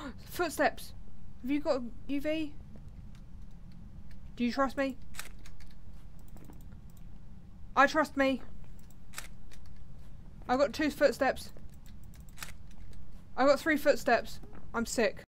Footsteps. Have you got UV? Do you trust me? I trust me. I got 2 footsteps. I got 3 footsteps. I'm sick.